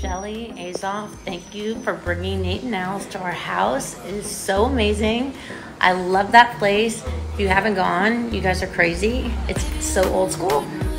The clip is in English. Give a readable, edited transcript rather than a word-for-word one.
Shelly, Azoff, thank you for bringing Nate and Al's to our house. It is so amazing. I love that place. If you haven't gone, you guys are crazy. It's so old school.